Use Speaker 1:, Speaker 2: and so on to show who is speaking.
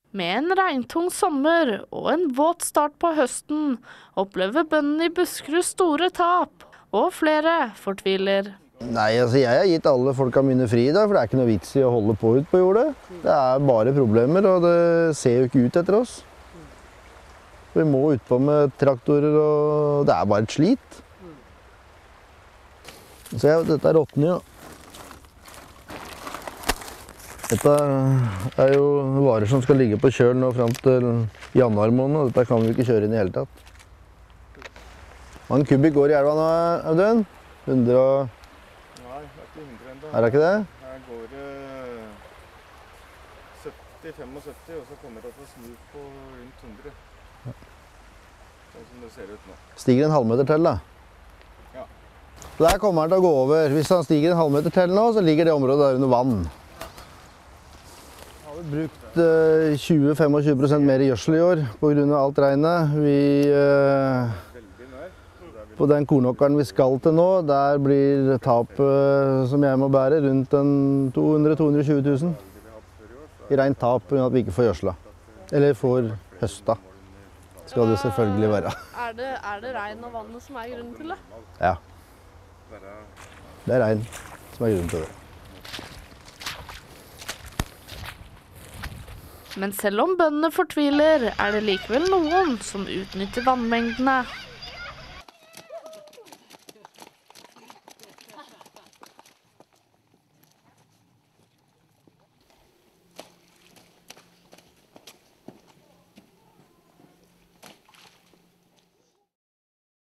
Speaker 1: Med en regntung sommer og en våt start på høsten opplever bøndene i Buskerud store tap, og flere fortviler.
Speaker 2: Nei, altså jeg har gitt alle folka mine fri i dag, for det er ikke noe vits i å holde på ut på jordet. Det er bare problemer, og det ser jo ikke ut etter oss. Vi må utpå med traktorer, og det er bare et slit. Se, dette er råtning, ja. Dette er jo varer som skal ligge på kjøl nå frem til januar måned, og dette kan vi ikke kjøre inn i hele tatt. Hvor mange kubikk går i elva nå, Audun? 100 og...
Speaker 3: Nei, det er ikke 100 enda.
Speaker 2: Er det ikke det?
Speaker 3: Her går det 70-75, og så kommer det til å snu på rundt 100. Sånn som det ser ut nå.
Speaker 2: Stiger en halvmeter til, da?
Speaker 3: Ja.
Speaker 2: Så der kommer han til å gå over. Hvis han stiger en halvmeter til nå, så ligger det området der under vann. Vi har brukt 20-25% mer gjødsel i år på grunn av alt regnet. På den kornåkeren vi skal til nå, der blir tapet som jeg må bære rundt 200-220 000. I rent tap på grunn av at vi ikke får gjødsla. Eller får høsta. Skal det selvfølgelig være.
Speaker 1: Er det regn og vannet som er grunnen til det?
Speaker 2: Ja. Det er regn som er grunnen til det.
Speaker 1: Men selv om bøndene fortviler, er det likevel noen som utnytter vannmengdene.